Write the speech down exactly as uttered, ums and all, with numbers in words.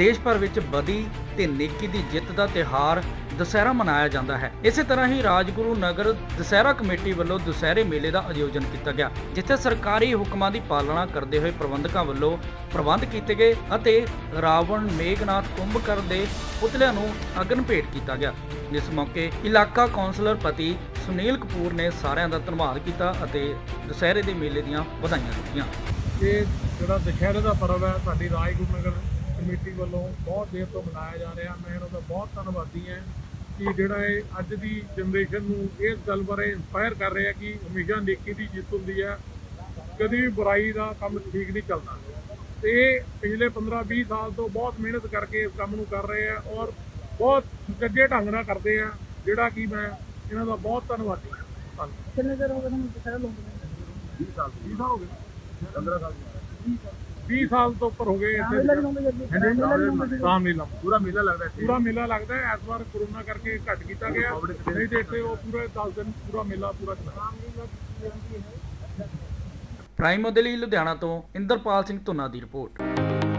देश भर विच बदी ते नेकी दी जित दा तिहार दशहरा मनाया जाता है। इस तरह ही राजगुरु नगर दशहरा कमेटी वालों दशहरे मेले का आयोजन किया गया, जिथे सरकारी हुक्मां दी पालना करते हुए प्रबंधकों वालों प्रबंध किए गए अते रावण मेघनाथ कुंभकर के पुतलियां नूं अगन भेंट किया गया। इस मौके इलाका कौंसलर पति सुनील कपूर ने सारिਆਂ ਦਾ ਧੰਨਵਾਦ ਕੀਤਾ ਅਤੇ दशहरे के मेले ਦੀਆਂ ਵਧਾਈਆਂ ਦਿੱਤੀਆਂ। ਇਹ ਜਿਹੜਾ दशहरे का पर्व है ਸਾਡੀ ਰਾਜਗੁਰੂ ਨਗਰ कमेटी वालों बहुत देर तो मनाया जा रहा। मैं इन्हों का बहुत धन्यवादी है कि जोड़ा अज की जनरेशन को इस गल बारे इंस्पायर कर रहे हैं कि हमेशा नेकी की जित होंगी है, कभी भी बुराई का काम ठीक नहीं चलता। तो ये पिछले पंद्रह भी साल तो बहुत मेहनत करके इस काम को कर रहे हैं और बहुत सुचजे ढंग न करते हैं, जोड़ा कि मैं इन्हों का बहुत धन्यवादी हाँ। कितने देर हो गए बीस साल बीस साल हो गए पंद्रह साल बीस साल तो ऊपर हो गए। पूरा मेला लगता है पूरा मेला लगता है इस बार कोरोना करके घट किया गया, नहीं तो इतने वो पूरे दस दिन पूरा मेला पूरा प्राइम मोदे लुधियाना तो इंद्रपाल सिंह धुन्ना की रिपोर्ट।